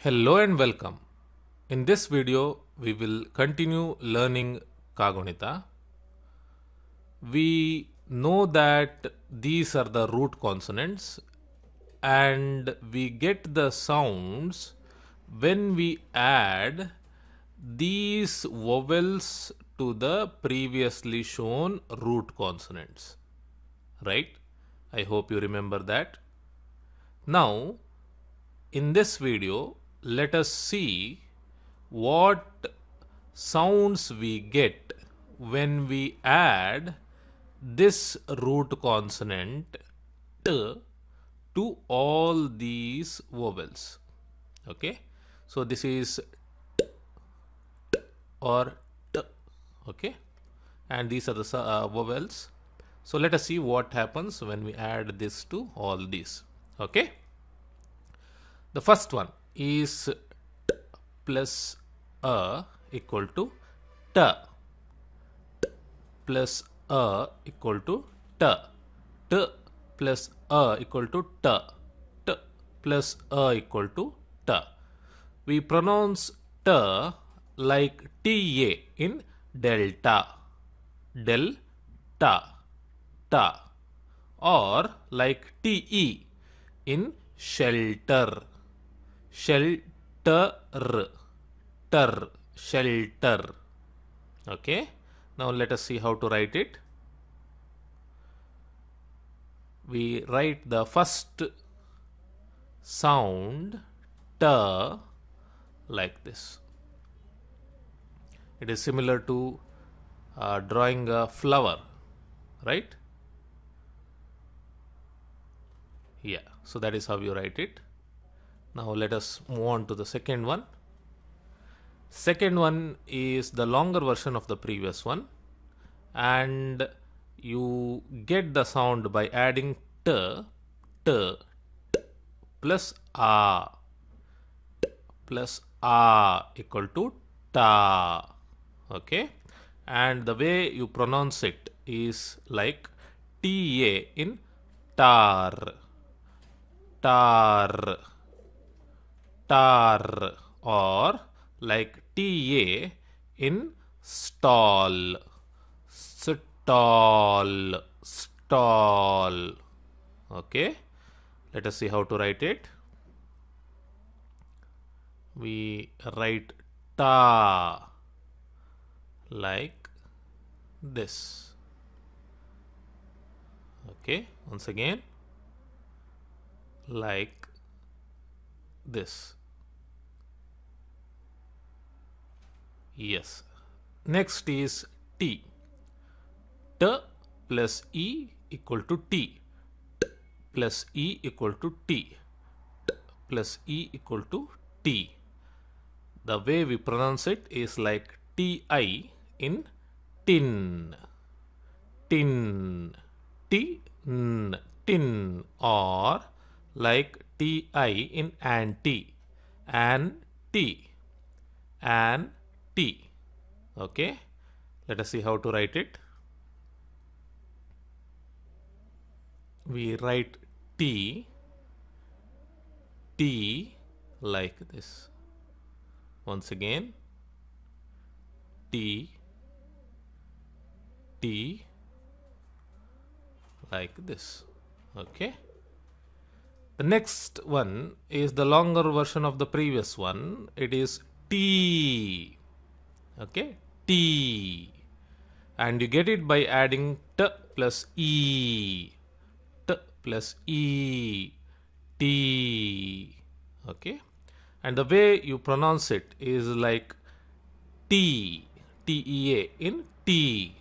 Hello and welcome. In this video, we will continue learning Kaagunitha. We know that these are the root consonants and we get the sounds when we add these vowels to the previously shown root consonants. Right? I hope you remember that. Now, in this video, let us see what sounds we get when we add this root consonant t to all these vowels. Okay, so this is t, t or t. Okay, and these are the vowels. So let us see what happens when we add this to all these. Okay. The first one is t plus a equal to t. T plus a equal to t. T plus a equal to t. T plus a equal to t. We pronounce t like ta in delta. Delta. Ta. Or like te in shelter. Shelter. Shelter. Okay. Now let us see how to write it. We write the first sound t like this. It is similar to drawing a flower, right? Yeah. So that is how you write it. Now let us move on to the second one. Second one is the longer version of the previous one, and you get the sound by adding t, t, t plus a, t plus a equal to ta. Okay, and the way you pronounce it is like ta in tar, tar. Tar, or like ta in stall, stall, stall. Okay, let us see how to write it. We write ta like this. Okay, once again, like this. Yes. Next is t. T plus e equal to t. T plus e equal to t. T plus e equal to t. The way we pronounce it is like ti in tin. Tin. Tin. Tin. Or like ti in anti. Anti. An T. Okay, let us see how to write it. We write T, T like this. Once again, T, T like this. Okay. The next one is the longer version of the previous one. It is T. Okay, T, and you get it by adding t plus e, t plus e, T. Okay, and the way you pronounce it is like T, T-E-A in tea,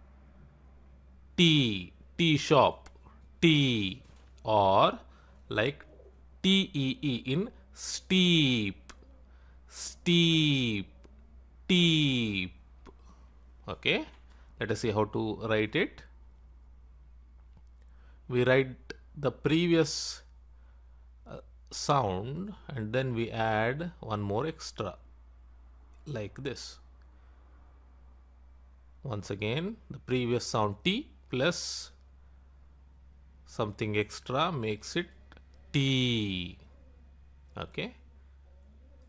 tea, tea shop, tea, or like T-E-E in steep, steep, teep. Okay, let us see how to write it. We write the previous sound and then we add one more extra like this. Once again, the previous sound T plus something extra makes it T. Okay,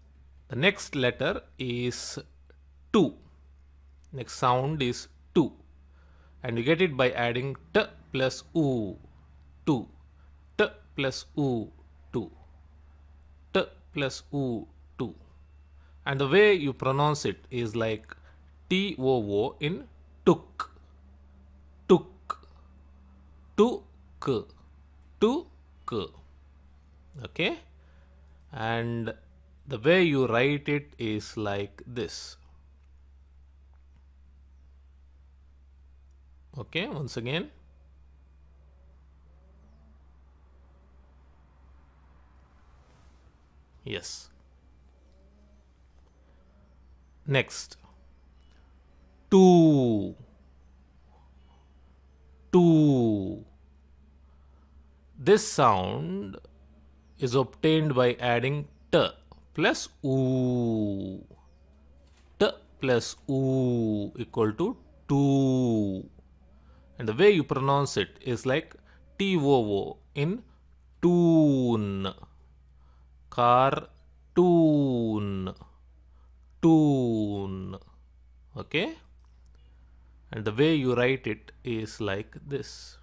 The next letter is two. Next sound is two. And you get it by adding t plus u. Two. T plus u. Two. T plus u. Two. And the way you pronounce it is like T-O-O in took. Took. Took. Took. Okay? And the way you write it is like this. Okay, once again. Yes. Next. Two. Two. This sound is obtained by adding t plus oo. T plus oo equal to two. And the way you pronounce it is like T-O-O in toon. Cartoon. Toon. Okay? And the way you write it is like this.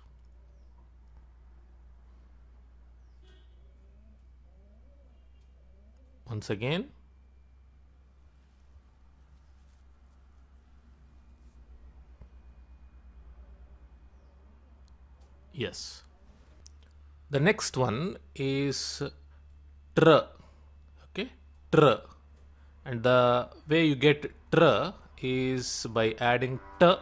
Once again. Yes. The next one is tr. Okay, tr. And the way you get tr is by adding t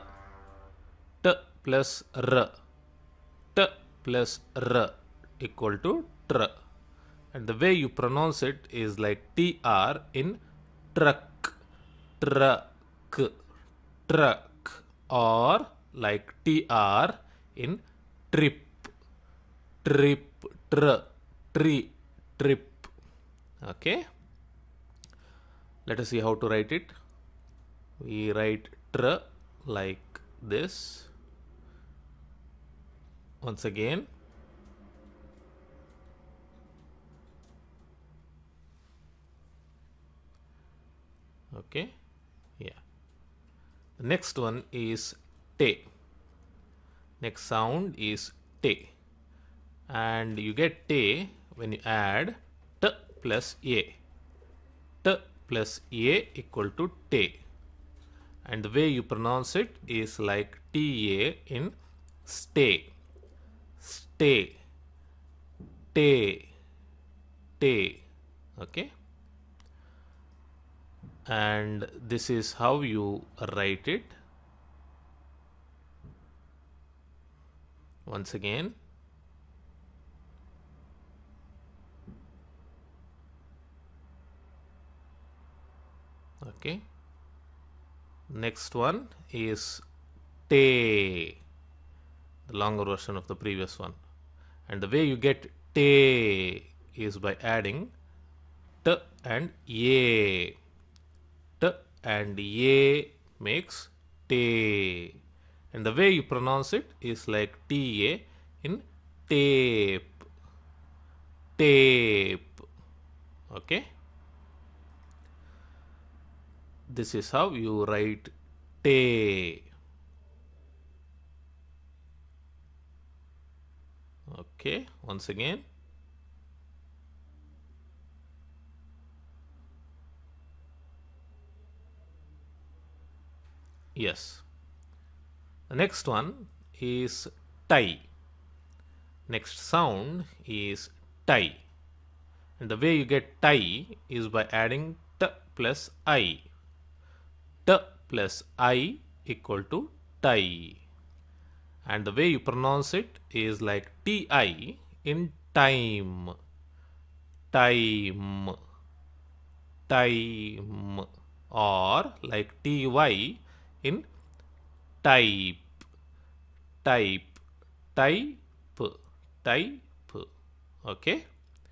plus r. T plus r equal to tr. And the way you pronounce it is like tr in truck. Truck. Truck. Or like tr in trip. Trip. Tree. Trip. Okay. Let us see how to write it. We write tr like this. Once again. Okay. Yeah. The next one is te. Next sound is te. And you get te when you add t plus a. T plus a equal to te. And the way you pronounce it is like ta in stay. Stay. Te. Te. Okay. And this is how you write it. Once again. Okay. Next one is te, the longer version of the previous one. And the way you get te is by adding t and a. T and a makes te. And the way you pronounce it is like ta in tape. Tape. Okay. This is how you write te. Okay, once again. Yes. The next one is tie. Next sound is tie. And the way you get tie is by adding t plus I. T plus I equal to tie. And the way you pronounce it is like ti in time. Time. Time. Or like ty in type. Type. Type. Type. Okay.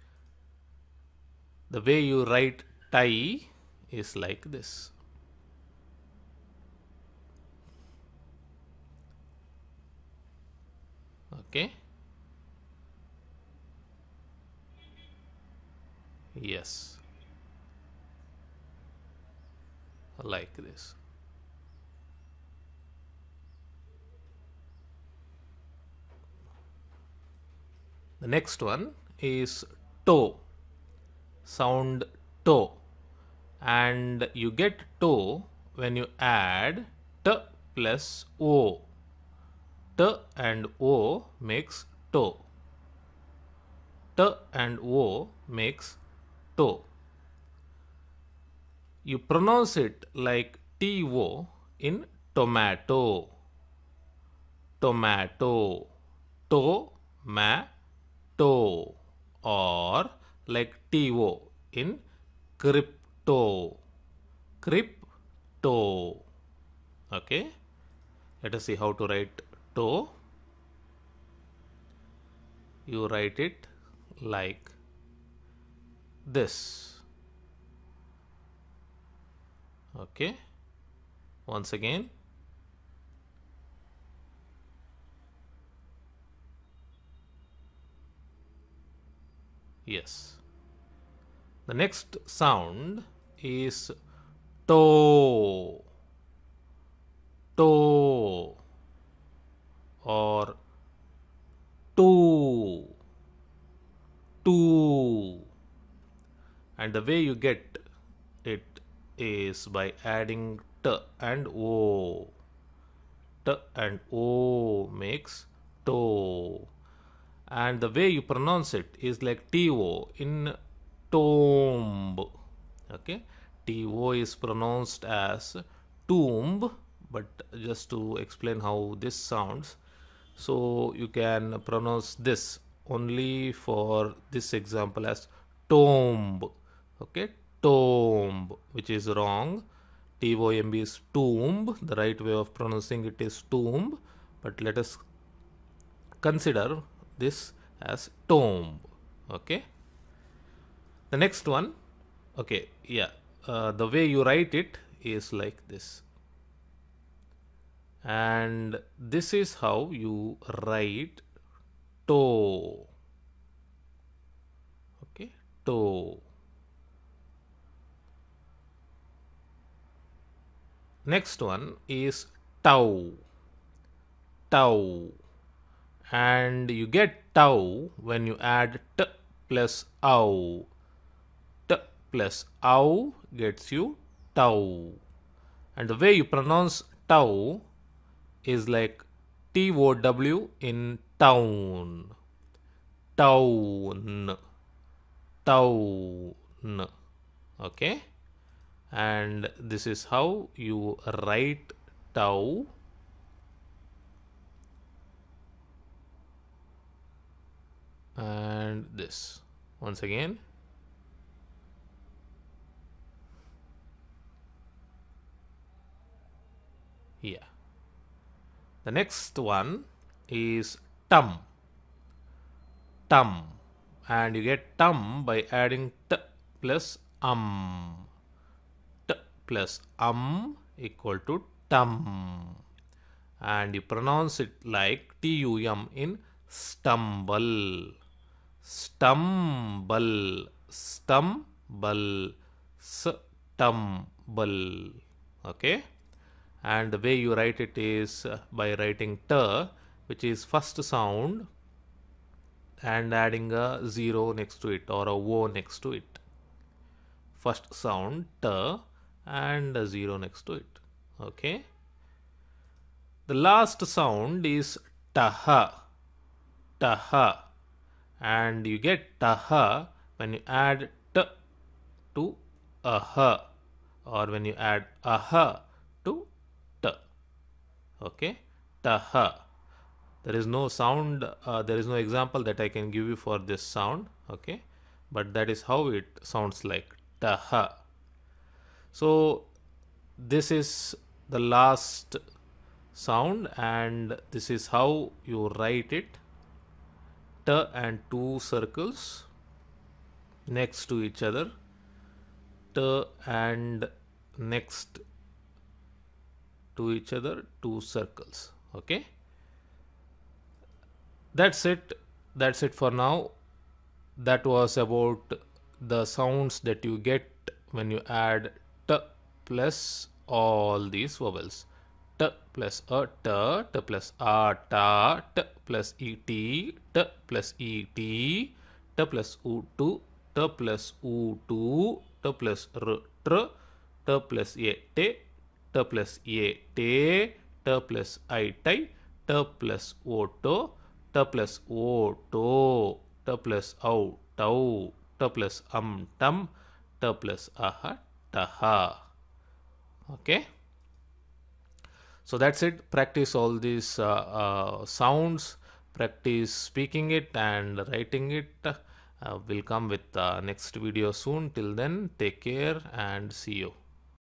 The way you write tie is like this. Okay. Yes. like this. The next one is toe, sound toe, and you get toe when you add t plus o. T and o makes toe. T and o makes toe. You pronounce it like to in tomato. Tomato. To-ma-to. Or like to in crypto. Crypto. Okay. Let us see how to write toe. You write it like this. Okay. Once again. Yes. The next sound is toe. Toe. Or two. Two. And the way you get it is by adding t and o. T and o makes toe. And the way you pronounce it is like to in tomb. Okay, to is pronounced as tomb, but just to explain how this sounds, so you can pronounce this only for this example as tomb. Okay, tomb, which is wrong. Tomb is tomb. The right way of pronouncing it is tomb, but let us consider this as tomb. Okay, the next one, okay, yeah, the way you write it is like this, and this is how you write toe. Okay, toe. Next one is tau. Tau. And you get tau when you add t plus ow. T plus ow gets you tau. And the way you pronounce tau is like TOW in town. Town. Town. Okay. And this is how you write tau. And this once again. Yeah. The next one is tum. Tum. And you get tum by adding t plus T plus equal to tum. And you pronounce it like TUM in stumble. Stumble. Stumble. Stumble. Okay. And the way you write it is by writing t, which is first sound, and adding a 0 next to it or a o next to it. First sound t and a 0 next to it. Okay. The last sound is taha. Taha. And you get taha when you add t to aha, or when you add aha to t. Okay. Taha. There is no sound, there is no example that I can give you for this sound. Okay. But that is how it sounds like. Taha. So this is the last sound, and this is how you write it. T and two circles next to each other. T and next to each other, two circles. Okay. That's it. That's it for now. That was about the sounds that you get when you add t plus all these vowels. T plus a t, t plus a ta, t plus et, t plus et, t plus u tu, t plus u tu, t plus r tr, t plus e te, t plus e te, t plus I tai, t plus o to, t plus o to, t plus au tau, t plus tam, t plus aha taha. Okay, so that's it. Practice all these sounds, practice speaking it and writing it. We'll come with next video soon. Till then, take care and see you.